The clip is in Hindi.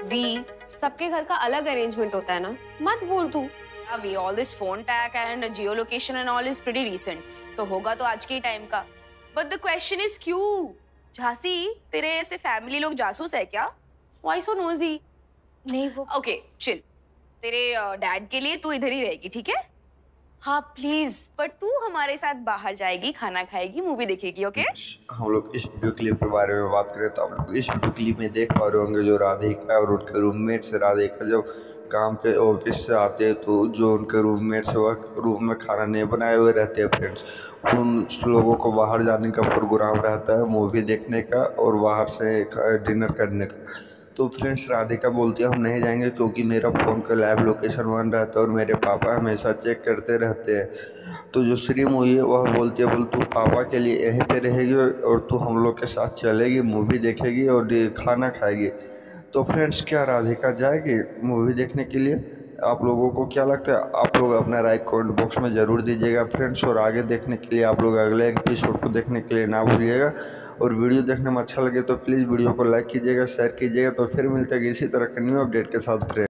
वी सबके घर का अलग अरेंजमेंट होता है ना, मत बोल तू। We all this phone tag and geo location and all is pretty recent, तो होगा तो आज के ही टाइम का। बट द क्वेश्चन इज क्यों? झांसी, तेरे ऐसे फैमिली लोग जासूस है क्या? Why so nosy? नहीं वो ओके चिल, तेरे डैड के लिए तू इधर ही रहेगी, ठीक है? हाँ प्लीज। पर तू हमारे साथ बाहर जाएगी, खाना खाएगी, मूवी देखेगी, ओके? हम लोग इस वीडियो क्लिप के बारे में बात करें तो हम लोग इस वीडियो क्लिप में देख पा रहे होंगे जो राधिका और उनके रूममेट से राधिका जब काम पे ऑफिस से आते हैं तो जो उनके रूममेट से वह रूम में खाना नहीं बनाए हुए रहते हैं फ्रेंड्स। उन लोगों को बाहर जाने का प्रोग्राम रहता है मूवी देखने का और बाहर से डिनर करने का। तो फ्रेंड्स राधिका बोलती है हम नहीं जाएंगे क्योंकि मेरा फ़ोन का लाइव लोकेशन ऑन रहता है और मेरे पापा हमेशा चेक करते रहते हैं। तो जो श्री हुई है वह बोलती है बोल तू पापा के लिए यहीं पे रहेगी और तू हम लोग के साथ चलेगी, मूवी देखेगी और खाना खाएगी। तो फ्रेंड्स क्या राधिका जाएगी मूवी देखने के लिए? आप लोगों को क्या लगता है? आप लोग अपना राय कमेंट बॉक्स में ज़रूर दीजिएगा फ्रेंड्स। और आगे देखने के लिए आप लोग अगले एपिसोड को देखने के लिए ना भूलिएगा। और वीडियो देखने में अच्छा लगे तो प्लीज़ वीडियो को लाइक कीजिएगा, शेयर कीजिएगा। तो फिर मिलते हैं इसी तरह के न्यू अपडेट के साथ फ्रेंड्स।